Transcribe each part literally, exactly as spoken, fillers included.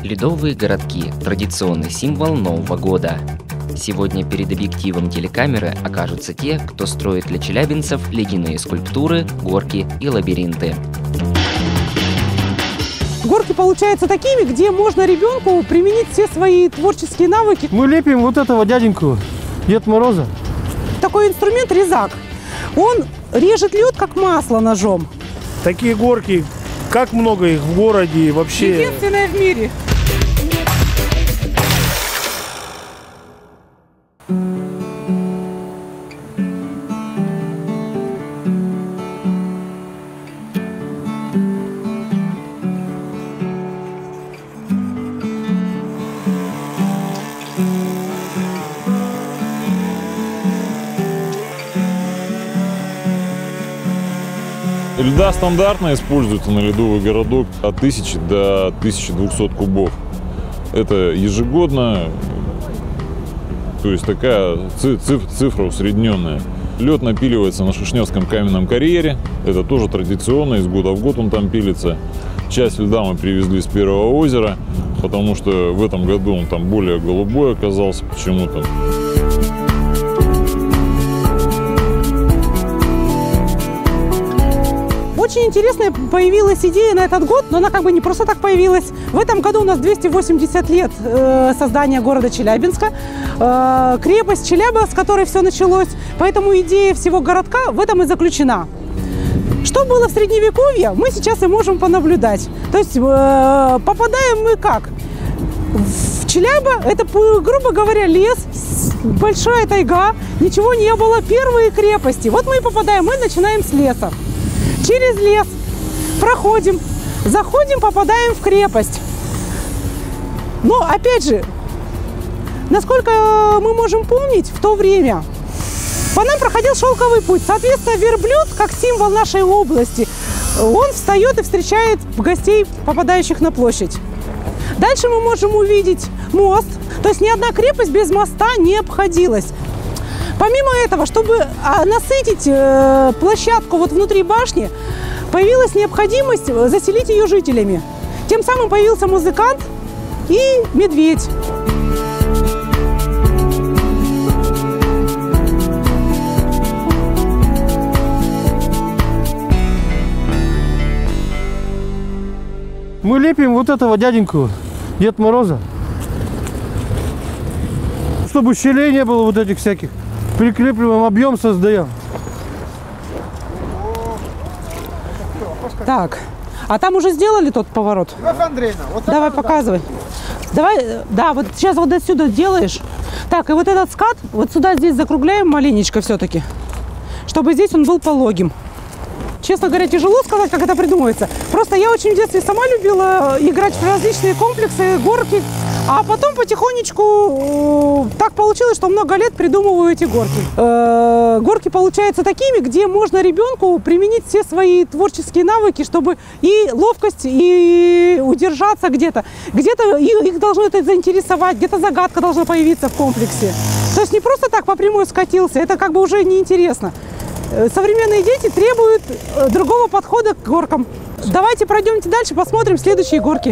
Ледовые городки – традиционный символ Нового года. Сегодня перед объективом телекамеры окажутся те, кто строит для челябинцев ледяные скульптуры, горки и лабиринты. Горки получаются такими, где можно ребенку применить все свои творческие навыки. Мы лепим вот этого дяденьку, Дед Мороза. Такой инструмент — резак. Он режет лед, как масло, ножом. Такие горки, как много их в городе вообще. Единственное в мире. Льда стандартно используется на ледовый городок от тысячи до тысячи двухсот кубов. Это ежегодно, то есть такая цифра усредненная. Лед напиливается на Шишневском каменном карьере. Это тоже традиционно, из года в год он там пилится. Часть льда мы привезли с Первого озера, потому что в этом году он там более голубой оказался почему-то. Очень интересная появилась идея на этот год, но она как бы не просто так появилась. В этом году у нас двести восемьдесят лет э, создания города Челябинска, э, крепость Челяба, с которой все началось. Поэтому идея всего городка в этом и заключена. Что было в Средневековье, мы сейчас и можем понаблюдать. То есть э, попадаем мы как? В Челяба, это, грубо говоря, лес, большая тайга, ничего не было, первые крепости. Вот мы и попадаем, мы начинаем с леса. Через лес проходим, заходим, попадаем в крепость. Но, опять же, насколько мы можем помнить, в то время по нам проходил шелковый путь. Соответственно, верблюд, как символ нашей области, он встает и встречает гостей, попадающих на площадь. Дальше мы можем увидеть мост. То есть ни одна крепость без моста не обходилась. Помимо этого, чтобы насытить площадку вот внутри башни, появилась необходимость заселить ее жителями. Тем самым появился музыкант и медведь. Мы лепим вот этого дяденьку, Дед Мороза, чтобы щелей не было вот этих всяких. Прикрепливаем, объем создаем. Так, а там уже сделали тот поворот? Вот давай, показывай. Давай, да, вот сейчас вот отсюда делаешь. Так, и вот этот скат, вот сюда здесь закругляем маленечко все-таки, чтобы здесь он был пологим. Честно говоря, тяжело сказать, как это придумывается. Просто я очень в детстве сама любила играть в различные комплексы, горки. А потом потихонечку так получилось, что много лет придумываю эти горки. Э, горки получаются такими, где можно ребенку применить все свои творческие навыки, чтобы и ловкость, и удержаться где-то. Где-то их должно это заинтересовать, где-то загадка должна появиться в комплексе. То есть не просто так по прямой скатился, это как бы уже неинтересно. Современные дети требуют другого подхода к горкам. Давайте пройдемте дальше, посмотрим следующие горки.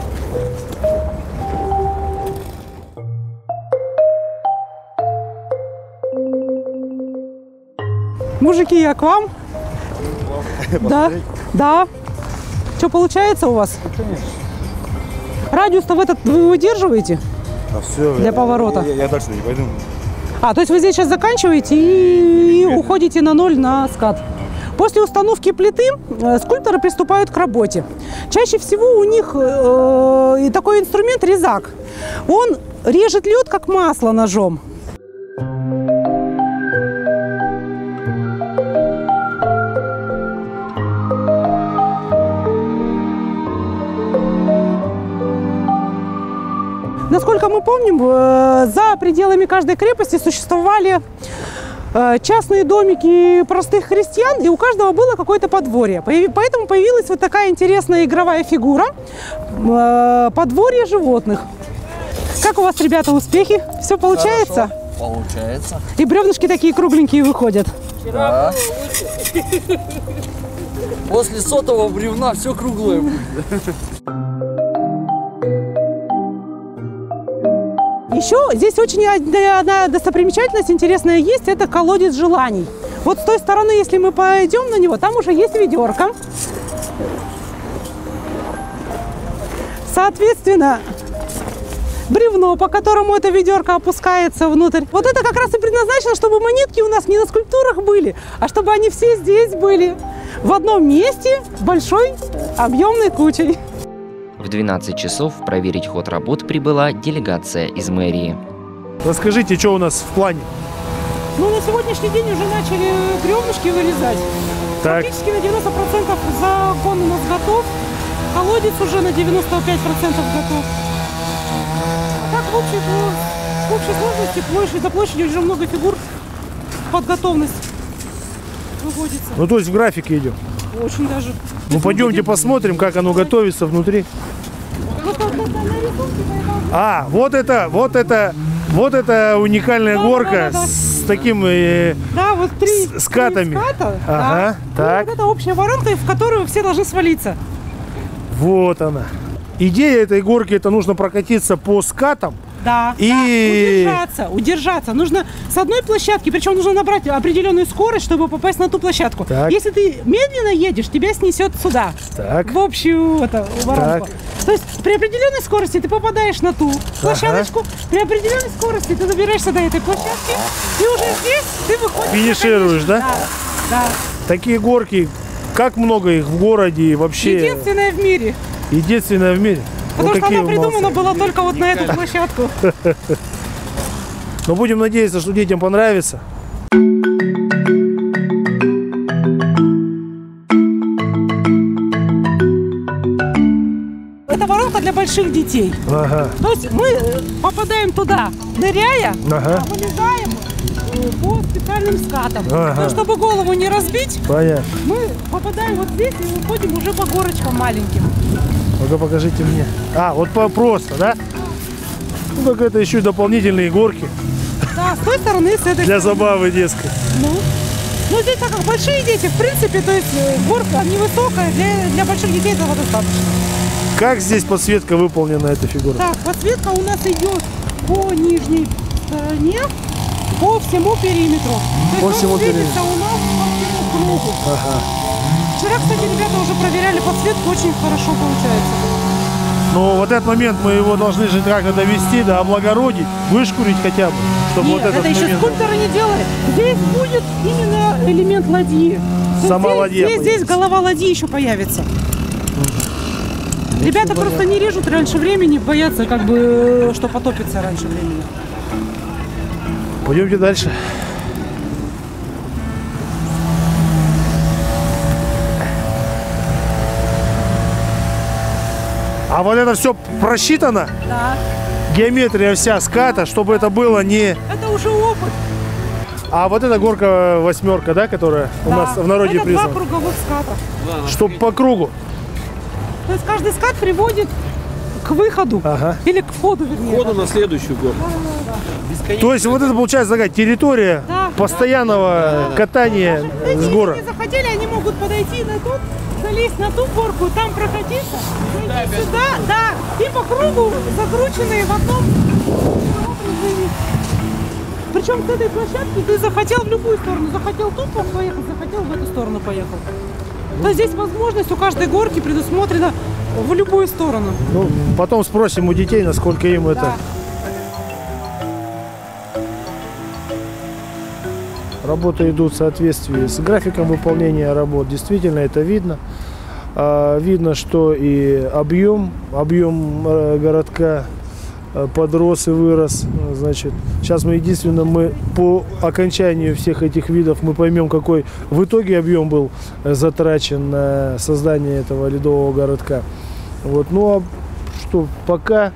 Мужики, я к вам. Да, да. Что получается у вас? Радиус-то в этот вы выдерживаете? А все, для поворота. Я, я, я дальше не пойду. А, то есть вы здесь сейчас заканчиваете и, и уходите на ноль на скат. После установки плиты э, скульпторы приступают к работе. Чаще всего у них э, такой инструмент — резак. Он режет лед, как масло, ножом. Насколько мы помним, за пределами каждой крепости существовали частные домики простых крестьян, и у каждого было какое-то подворье. Поэтому появилась вот такая интересная игровая фигура – подворье животных. Как у вас, ребята, успехи? Все получается? Хорошо, получается. И бревнышки такие кругленькие выходят. Да. После сотого бревна все круглое будет. Еще здесь очень одна достопримечательность интересная есть, это колодец желаний. Вот с той стороны, если мы пойдем на него, там уже есть ведерко. Соответственно, бревно, по которому это ведерко опускается внутрь. Вот это как раз и предназначено, чтобы монетки у нас не на скульптурах были, а чтобы они все здесь были. В одном месте, большой, объемной кучей. В двенадцать часов проверить ход работ прибыла делегация из мэрии. Расскажите, что у нас в плане? Ну, на сегодняшний день уже начали бревнышки вырезать. Так. Практически на девяносто процентов загон у нас готов. Колодец уже на девяносто пять процентов готов. Так, в общей, в общей сложности площадь, до площади уже много фигур под готовность выводится. Ну, то есть в графике идем. Очень даже. Ну, пойдемте посмотрим, как оно готовится внутри. Вот, вот, вот, на рисунке, А, вот это, вот это, вот это уникальная Да, горка да, да, да. с таким э, да, вот три С- скатами. три ската, Ага, да. так. И вот это общая воронка, в которую все должны свалиться. вот она. Идея этой горки — это нужно прокатиться по скатам. Да, И- да, удержаться, удержаться. Нужно с одной площадки, причем нужно набрать определенную скорость, чтобы попасть на ту площадку. Так. Если ты медленно едешь, тебя снесет сюда, Так. в общую это, воронку. То есть при определенной скорости ты попадаешь на ту площадочку, при определенной скорости ты добираешься до этой площадки, и уже здесь ты выходишь. Финишируешь, да? Да, да. Такие горки, как много их в городе и вообще? Единственная в мире. Единственная в мире. Потому Вот что такие она вы молодцы. придумана была только вот на эту площадку. Но будем надеяться, что детям понравится. Это воронка для больших детей. Ага. То есть мы э, попадаем туда, ныряя, Ага. а вылезаем э, по специальным скатам. Ага. Но чтобы голову не разбить, Понятно. мы попадаем вот здесь и выходим уже по горочкам маленьким. Ну-ка покажите мне. А, вот по- просто, да? Ну так это еще и дополнительные горки Да, с той стороны, с этой для стороны. забавы детской. Ну, ну здесь так как большие дети, в принципе, то есть э, горка невысокая, для, для больших детей этого достаточно. Как здесь подсветка выполнена, эта фигура? Так, подсветка у нас идет по нижней стороне, по всему периметру. То По есть всему он светится периметру. у нас по всему кругу. Ага. Вчера, кстати, ребята уже проверяли подсветку, очень хорошо получается. Но вот этот момент мы его должны же как-то довести, да, облагородить, вышкурить хотя бы, чтобы Нет, вот этот это еще момент... скульпторы не делали. Здесь будет именно элемент ладьи. То есть Сама здесь, ладья Здесь, здесь появится. голова ладьи еще появится. Ребята просто не режут раньше времени, боятся, как бы, что потопится раньше времени. Пойдемте дальше. А вот это все просчитано? Да. Геометрия вся ската, чтобы это было не... Это уже опыт. А вот эта горка восьмерка, да, которая у Да. нас в народе это признана? два круговых ската. Чтобы по кругу. То есть каждый скат приводит к выходу. Ага. Или к входу, вернее. Входу на следующую горку. То есть вот это получается такая территория Да. постоянного катания Эти, с если гора. не захотели, они могут подойти на тут, залезть на ту горку, там прокатиться, зайти сюда, да, и по кругу закрученные в одном движении. Причем с этой площадки ты захотел в любую сторону, захотел тут поехать, захотел в эту сторону поехал. То есть здесь возможность у каждой горки предусмотрена в любую сторону. Ну, потом спросим у детей, насколько им это... Да. Работы идут в соответствии с графиком выполнения работ. Действительно, это видно. А, видно, что и объем, объем э, городка э, подрос и вырос. Значит, сейчас мы единственное, мы по окончанию всех этих видов мы поймем, какой в итоге объем был э, затрачен на создание этого ледового городка. Вот, ну а что, пока,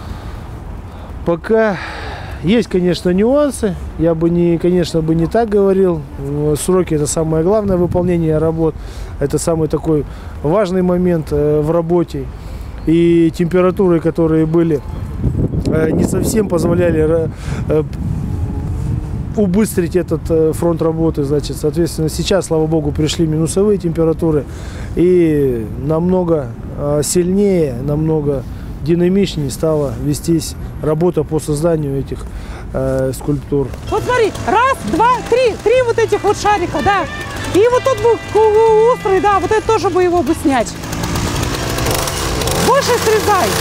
пока есть, конечно, нюансы. Я бы не, конечно, бы не так говорил. Сроки — это самое главное, выполнение работ. Это самый такой важный момент э, в работе. И температуры, которые были, э, не совсем позволяли э, убыстрить этот э, фронт работы. Значит, соответственно, сейчас, слава богу, пришли минусовые температуры. И намного э, сильнее, намного динамичнее стала вестись работа по созданию этих э, скульптур. Вот смотри, раз, два, три, три вот этих вот шарика, да. И вот тут был острый, да, вот это тоже бы его бы снять. Больше срезай.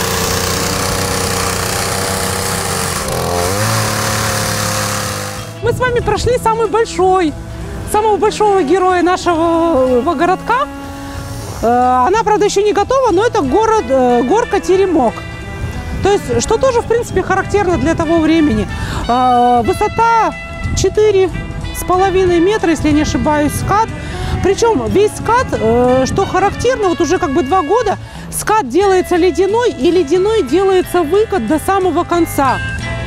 Мы с вами прошли самый большой, самого большого героя нашего городка. Она, правда, еще не готова, но это город, горка Теремок. То есть, что тоже, в принципе, характерно для того времени. Высота четыре с половиной метра, если я не ошибаюсь, скат. Причем весь скат, что характерно, вот уже как бы два года, скат делается ледяной, и ледяной делается выкат до самого конца.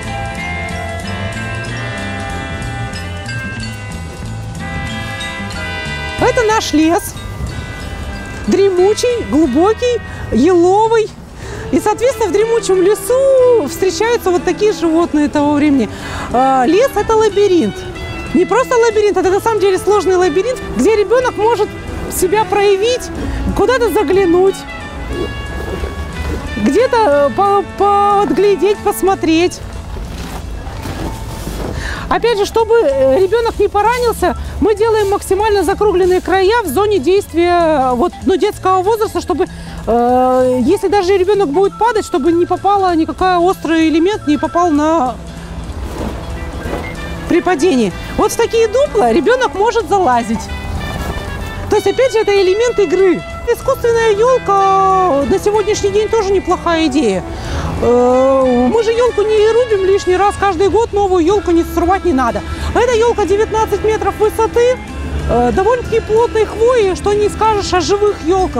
Это наш лес. Дремучий, глубокий, еловый. И, соответственно, в дремучем лесу встречаются вот такие животные того времени. Лес – это лабиринт. Не просто лабиринт, это на самом деле сложный лабиринт, где ребенок может себя проявить, куда-то заглянуть, где-то подглядеть, посмотреть. Опять же, чтобы ребенок не поранился, мы делаем максимально закругленные края в зоне действия вот, ну, детского возраста, чтобы, э, если даже ребенок будет падать, чтобы не попало никакой острый элемент, не попал на при падении. Вот в такие дупла ребенок может залазить. То есть, опять же, это элемент игры. Искусственная елка на сегодняшний день тоже неплохая идея. Мы же елку не рубим лишний раз, каждый год новую елку не срывать не надо. Эта елка девятнадцать метров высоты, довольно-таки плотной хвои, что не скажешь о живых елках.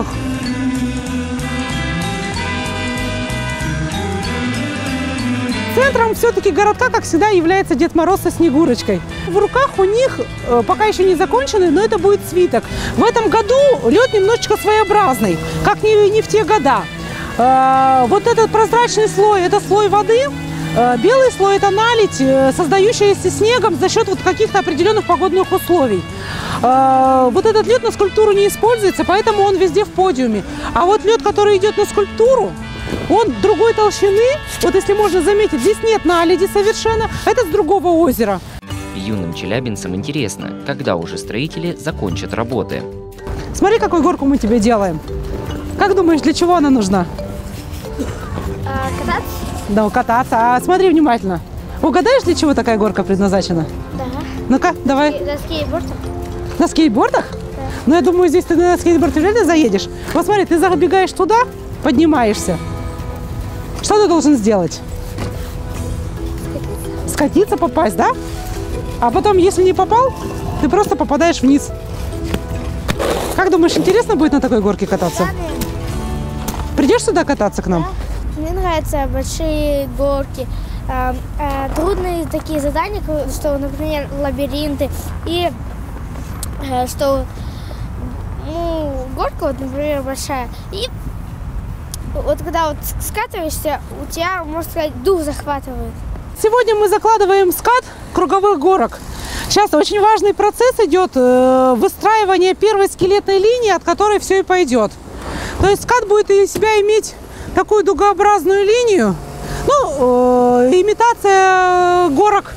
Центром все-таки городка, как всегда, является Дед Мороз со Снегурочкой. В руках у них пока еще не законченный, но это будет свиток. В этом году лед немножечко своеобразный, как не, не в те года. Вот этот прозрачный слой – это слой воды, белый слой – это наледь, создающаяся снегом за счет вот каких-то определенных погодных условий. Вот этот лед на скульптуру не используется, поэтому он везде в подиуме. А вот лед, который идет на скульптуру, он другой толщины. Вот если можно заметить, здесь нет наледи совершенно, это с другого озера. Юным челябинцам интересно, когда уже строители закончат работы. Смотри, какую горку мы тебе делаем. Как думаешь, для чего она нужна? А, кататься? Да, кататься. А смотри внимательно. Угадаешь, для чего такая горка предназначена? Да. Ну-ка, давай. На скейтбордах? На скейтбордах? Да. Ну, я думаю, здесь ты на скейтборде реально заедешь. Вот смотри, ты забегаешь туда, поднимаешься. Что ты должен сделать? Скатиться. Скатиться, попасть, да? А потом, если не попал, ты просто попадаешь вниз. Как думаешь, интересно будет на такой горке кататься? Да, наверное. Придешь сюда кататься к нам? Да. Мне нравятся большие горки, э, э, трудные такие задания, что, например, лабиринты. И э, что ну, горка, вот, например, большая. И вот когда вот скатываешься, у тебя, можно сказать, дух захватывает. Сегодня мы закладываем скат круговых горок. Сейчас очень важный процесс идет э, выстраивание первой скелетной линии, от которой все и пойдет. То есть скат будет из себя иметь такую дугообразную линию, ну, э, имитация горок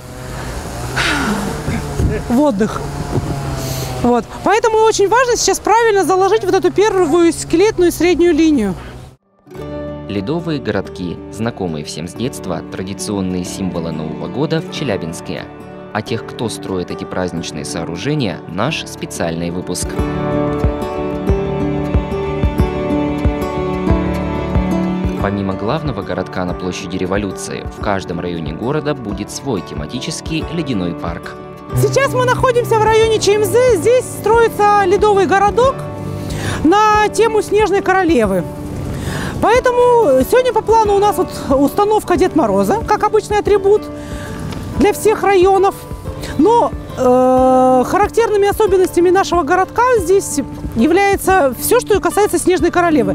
водных. Вот. Поэтому очень важно сейчас правильно заложить вот эту первую скелетную среднюю линию. Ледовые городки, знакомые всем с детства, традиционные символы Нового года в Челябинске. О тех, кто строит эти праздничные сооружения, наш специальный выпуск. Помимо главного городка на площади Революции, в каждом районе города будет свой тематический ледяной парк. Сейчас мы находимся в районе ЧМЗ. Здесь строится ледовый городок на тему Снежной королевы. Поэтому сегодня по плану у нас вот установка Дед Мороза, как обычный атрибут для всех районов. Но э, характерными особенностями нашего городка здесь является все, что касается Снежной королевы.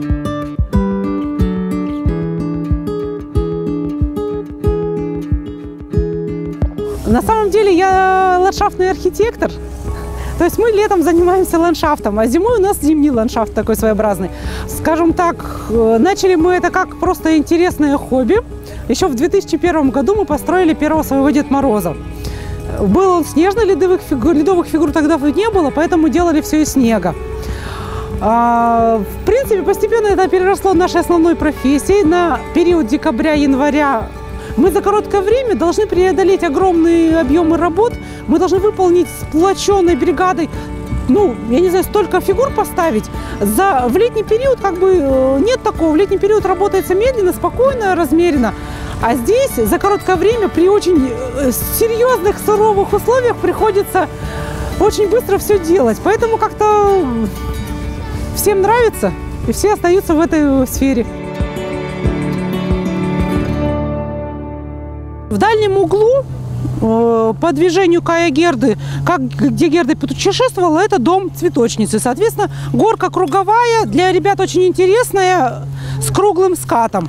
На самом деле я ландшафтный архитектор, То есть мы летом занимаемся ландшафтом, а зимой у нас зимний ландшафт такой своеобразный. Скажем так, начали мы это как просто интересное хобби. Еще в две тысячи первом году мы построили первого своего Деда Мороза. Был он снежный, ледовых фигур, ледовых фигур тогда не было, поэтому делали все из снега. А, в принципе, постепенно это переросло в нашей основной профессии. На период декабря-января мы за короткое время должны преодолеть огромные объемы работ. Мы должны выполнить сплоченной бригадой, ну, я не знаю, столько фигур поставить. За, в летний период как бы нет такого. В летний период работается медленно, спокойно, размеренно. А здесь за короткое время при очень серьезных, суровых условиях приходится очень быстро все делать. Поэтому как-то всем нравится, и все остаются в этой сфере. В дальнем углу по движению Кая Герды, как, где Герда путешествовала, это дом цветочницы. Соответственно, горка круговая, для ребят очень интересная, с круглым скатом.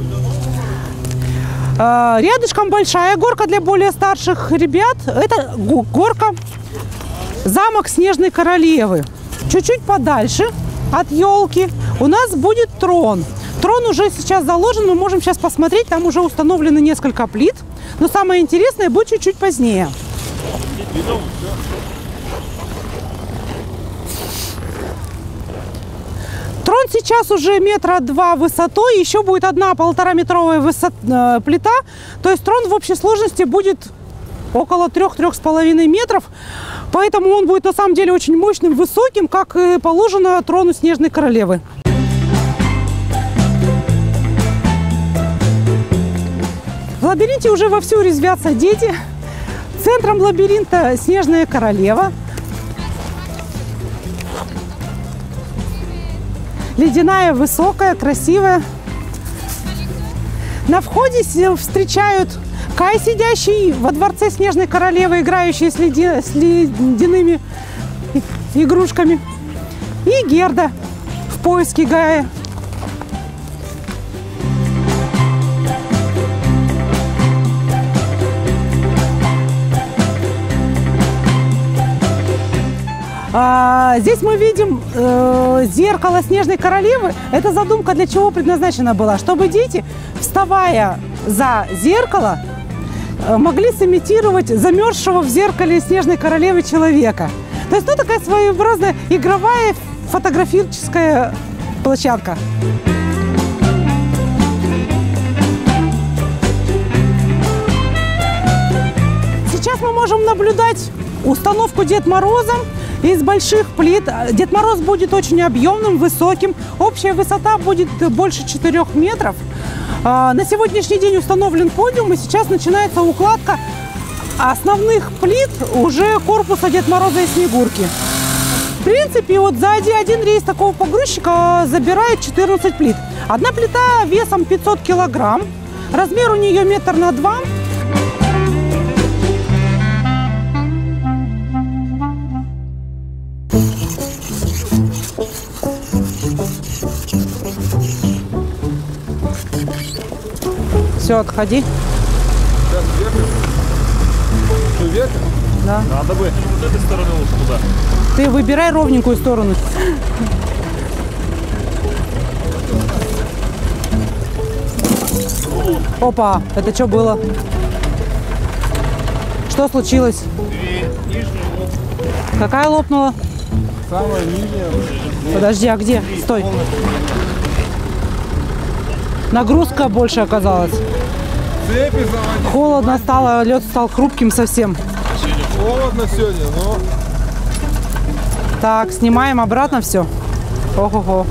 Рядышком большая горка для более старших ребят. Это горка замок Снежной Королевы. Чуть-чуть подальше от елки у нас будет трон. Трон уже сейчас заложен, мы можем сейчас посмотреть. Там уже установлены несколько плит. Но самое интересное будет чуть-чуть позднее. Трон сейчас уже метра два высотой, еще будет одна полтораметровая высот, э, плита. То есть трон в общей сложности будет около трех-трех с половиной метров. Поэтому он будет на самом деле очень мощным, высоким, как и положено трону Снежной Королевы. В лабиринте уже вовсю резвятся дети. Центром лабиринта Снежная Королева. Ледяная, высокая, красивая. На входе встречают Кай, сидящий во дворце Снежной Королевы, играющий с, леди... с ледяными игрушками. И Герда в поиске Гая. А, здесь мы видим э, зеркало Снежной Королевы. Эта задумка для чего предназначена была? Чтобы дети, вставая за зеркало, э, могли сымитировать замерзшего в зеркале Снежной Королевы человека. То есть, ну, такая своеобразная игровая фотографическая площадка. Сейчас мы можем наблюдать установку Деда Мороза из больших плит. Дед Мороз будет очень объемным, высоким. Общая высота будет больше четырёх метров. На сегодняшний день установлен подиум, и сейчас начинается укладка основных плит уже корпуса Деда Мороза и Снегурки. В принципе, вот за один рейс такого погрузчика забирает четырнадцать плит. Одна плита весом пятьсот килограмм. Размер у нее метр на два. Все, отходи. Вверх? Да. Надо бы вот этой стороны лучше туда. Ты выбирай ровненькую сторону. Опа, это что было? Что случилось? Две нижние лопнули. Какая лопнула? Самая нижняя. Подожди, а где? Стой. Нагрузка больше оказалась. Цепи заводить. Холодно стало, лед стал хрупким совсем. Холодно сегодня, но... Так, снимаем обратно все. Ого-го.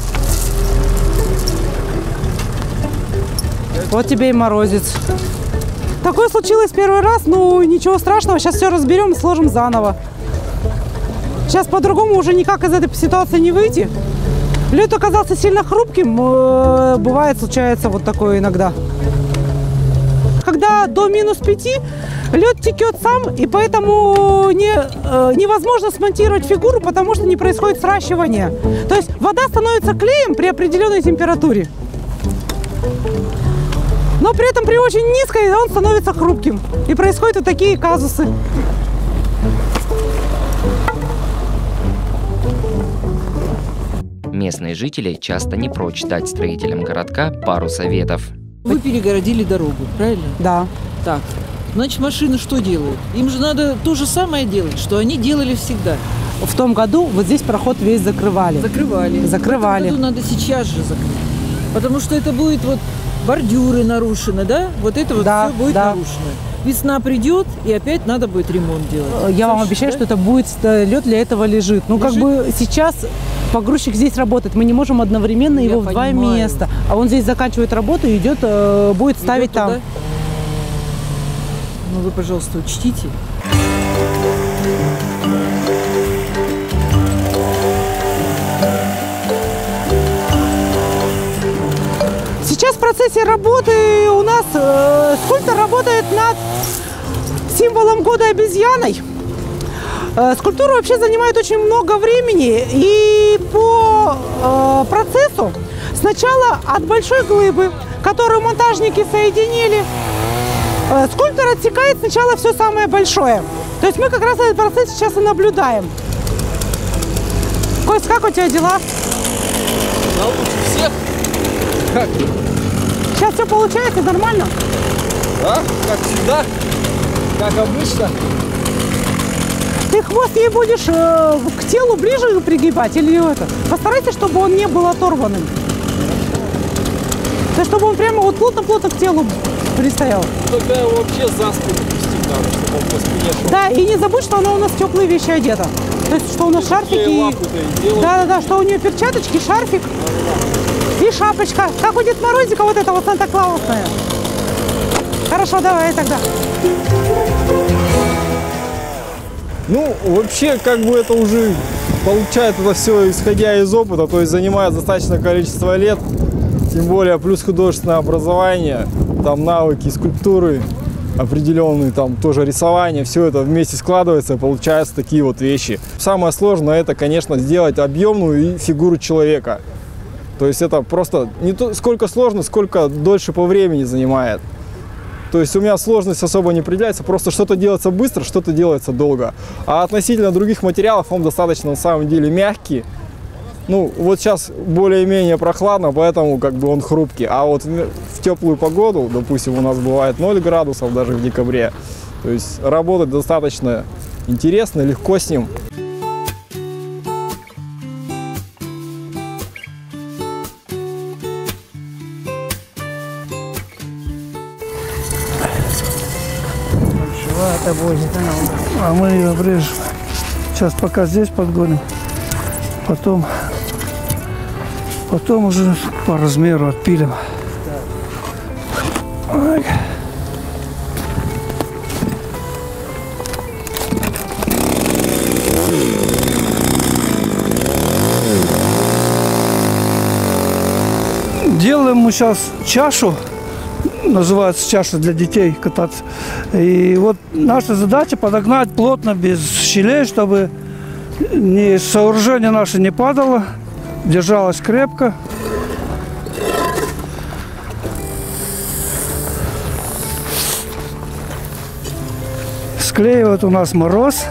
Вот тебе и морозец. Такое случилось первый раз, ну ничего страшного. Сейчас все разберем и сложим заново. Сейчас по-другому уже никак из этой ситуации не выйти. Лед оказался сильно хрупким. Бывает, случается вот такое иногда. Когда до минус пяти лед текет сам, и поэтому не, невозможно смонтировать фигуру, потому что не происходит сращивания. То есть вода становится клеем при определенной температуре. Но при этом при очень низкой он становится хрупким. И происходят вот такие казусы. Местные жители часто не прочь дать строителям городка пару советов. Вы перегородили дорогу, правильно? Да. Так. Значит, машины что делают? Им же надо то же самое делать, что они делали всегда. В том году вот здесь проход весь закрывали. Закрывали. Закрывали. В этом году надо сейчас же закрыть. Потому что это будет вот бордюры нарушены, да? Вот это вот Да, все будет да. нарушено. Весна придет, и опять надо будет ремонт делать. Я вам Слышишь, обещаю, да? что это будет, лед для этого лежит. Ну, как Лежит? бы сейчас погрузчик здесь работает. Мы не можем одновременно Я его в два понимаю. места. А он здесь заканчивает работу и идет, э, будет ставить Идет там. туда? Ну, вы, пожалуйста, учтите. Сейчас в процессе работы у нас э, скульптор работает над символом года обезьяной. Э, скульптура вообще занимает очень много времени. И по э, процессу сначала от большой глыбы, которую монтажники соединили, э, скульптор отсекает сначала все самое большое. То есть мы как раз этот процесс сейчас и наблюдаем. Кость, как у тебя дела? Да лучше всех. Как? Сейчас все получается нормально? Да, как всегда, как обычно. Ты хвост ей будешь э, к телу ближе пригибать или это? Постарайся, чтобы он не был оторванным. То есть, чтобы он прямо вот плотно-плотно к телу пристоял. Тогда его вообще за спину пустить надо, чтобы он по спине шел. Да, и не забудь, что она у нас в теплые вещи одета. То есть, что у нас шарфики. Да-да-да, что у нее перчаточки, шарфик и шапочка. Как у Деда Морозика вот эта вот Санта-Клаусная. Хорошо, давай тогда. Ну, вообще, как бы это уже получает это все, исходя из опыта, то есть занимает достаточное количество лет, тем более плюс художественное образование, там навыки скульптуры определенные, там тоже рисование, все это вместе складывается, и получаются такие вот вещи. Самое сложное это, конечно, сделать объемную фигуру человека. То есть это просто не то, сколько сложно, сколько дольше по времени занимает. То есть у меня сложность особо не определяется, просто что-то делается быстро, что-то делается долго. А относительно других материалов он достаточно на самом деле мягкий. Ну, вот сейчас более-менее прохладно, поэтому как бы он хрупкий. А вот в, в теплую погоду, допустим, у нас бывает ноль градусов даже в декабре. То есть работать достаточно интересно, легко с ним. А мы ее обрежем. Сейчас пока здесь подгоним. Потом, потом уже по размеру отпилим. Ой. Делаем мы сейчас чашу. Называется чаша для детей кататься. И вот наша задача подогнать плотно, без щелей, чтобы ни сооружение наше не падало, держалось крепко. Склеивает у нас Мороз.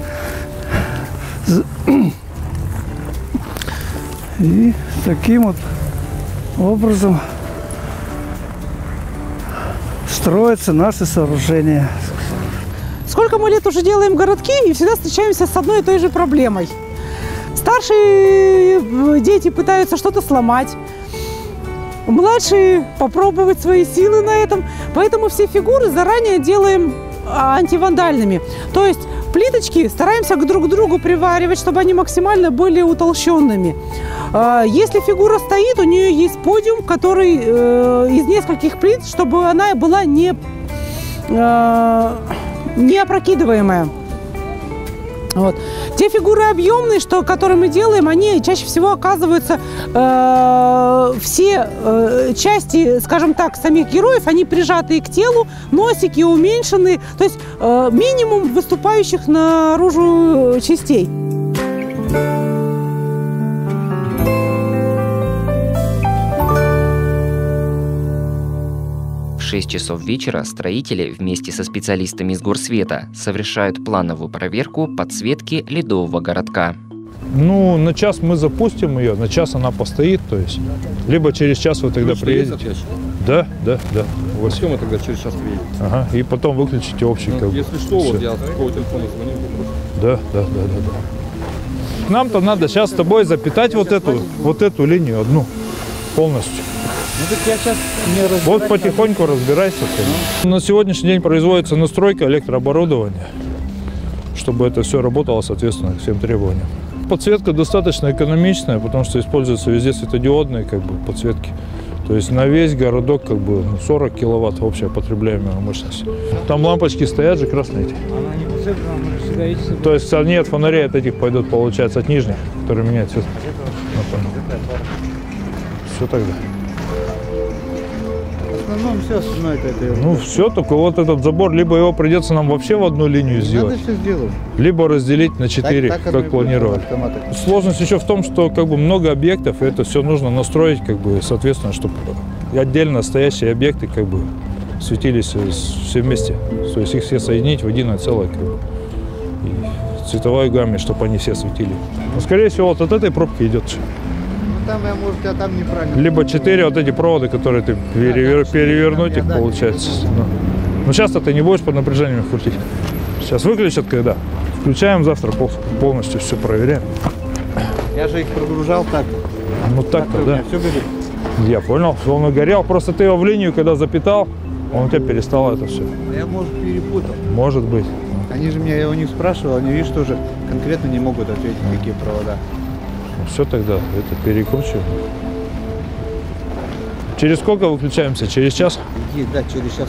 И таким вот образом строятся наши сооружения. Сколько мы лет уже делаем городки и всегда встречаемся с одной и той же проблемой. Старшие дети пытаются что-то сломать, младшие попробовать свои силы на этом. Поэтому все фигуры заранее делаем антивандальными. То есть плиточки стараемся друг к другу приваривать, чтобы они максимально были утолщенными. Если фигура стоит, у нее есть подиум, который э, из нескольких плит, чтобы она была не, э, не опрокидываемая. Вот. Те фигуры объемные, что, которые мы делаем, они чаще всего оказываются э, все э, части, скажем так, самих героев, они прижатые к телу, носики уменьшенные, то есть э, минимум выступающих наружу частей. В шесть часов вечера строители вместе со специалистами из Горсвета совершают плановую проверку подсветки ледового городка. Ну, на час мы запустим ее, на час она постоит, то есть. Либо через час вы тогда приедете. Да, да, да. Вот. Все, мы тогда через час приедем. Ага, и потом выключите общий ну, как бы. Если что, Все. вот я с такого телефона звоню. Да, да, да, да, да. Нам-то надо сейчас с тобой запитать вот эту, вот эту линию одну полностью. Ну, так я сейчас не вот потихоньку надо. Разбирайся. Ну. На сегодняшний день производится настройка электрооборудования, чтобы это все работало соответственно всем требованиям. Подсветка достаточно экономичная, потому что используются везде светодиодные как бы, подсветки. То есть на весь городок как бы сорок киловатт общая потребляемая мощность. Там лампочки стоят же красные эти. То есть они от фонарей от этих пойдут, получается, от нижних, которые меняют цвет. Все тогда. В основном все остальное это. Ну все, только вот этот забор, либо его придется нам вообще в одну линию сделать, надо все сделать. Либо разделить на четыре, так, так как планировали. Сложность еще в том, что как бы много объектов, и это все нужно настроить, как бы, соответственно, чтобы отдельно стоящие объекты как бы светились все вместе. То есть их все соединить в единое целое. Как бы. И цветовой гамме, чтобы они все светили. Но, скорее всего, вот от этой пробки идет. Там, я, может, я там неправильно. Либо четыре вот эти провода, которые ты перевер... перевернуть их, получается. Но, но сейчас-то ты не будешь под напряжением крутить. Сейчас выключат, когда. Включаем завтра полностью все проверяем. Я же их прогружал так. Ну так-то, да. Все горит. Я понял, что он горел. Просто ты его в линию, когда запитал, он у тебя перестал это все. Я, может, перепутал. Может быть. Они же меня, я у них спрашивал, они, видишь, тоже конкретно не могут ответить, какие провода. Все тогда, это перекручиваем. Через сколько выключаемся? Через час? Иди, да, через час.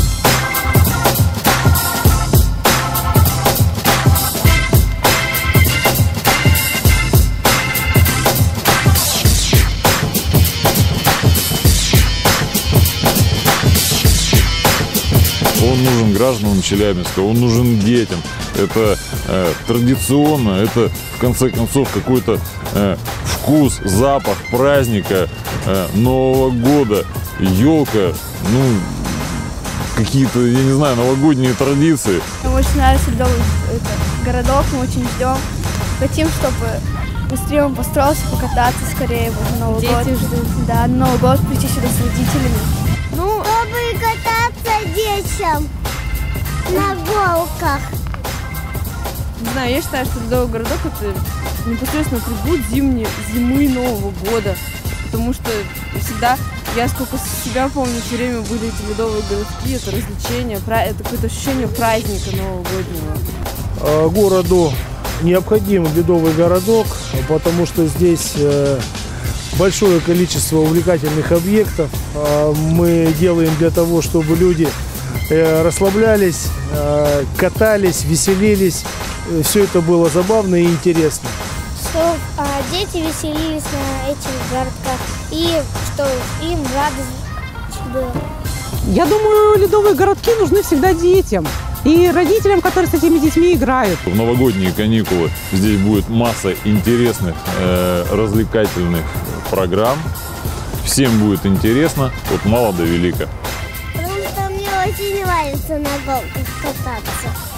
Он нужен гражданам Челябинска, он нужен детям. Это э, традиционно, это в конце концов какой-то э, вкус, запах праздника, э, Нового года, елка, ну, какие-то, я не знаю, новогодние традиции. Нам очень нравится Ледовый это, городок, мы очень ждем. Хотим, чтобы быстрее он построился, покататься скорее вот, на Новый Дети год. ждут. Да, на Новый год прийти сюда с родителями. Ну, чтобы кататься детям на голках. Не знаю, я считаю, что Ледовый городок это непосредственно атрибут зимней, зимы Нового года. Потому что всегда, я сколько себя помню, все время были эти ледовые городки, это развлечение, это какое-то ощущение праздника новогоднего. Городу необходим ледовый городок, потому что здесь большое количество увлекательных объектов. Мы делаем для того, чтобы люди расслаблялись, катались, веселились. Все это было забавно и интересно. Что а, дети веселились на этих городках и что им радость было. Я думаю, ледовые городки нужны всегда детям и родителям, которые с этими детьми играют. В новогодние каникулы здесь будет масса интересных э, развлекательных программ. Всем будет интересно, от мала до велика. Потому что мне очень нравится на голках кататься.